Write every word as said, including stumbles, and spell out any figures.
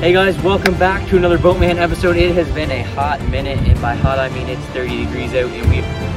Hey guys, welcome back to another Boatman episode. It has been a hot minute, and by hot I mean it's thirty degrees out, and we've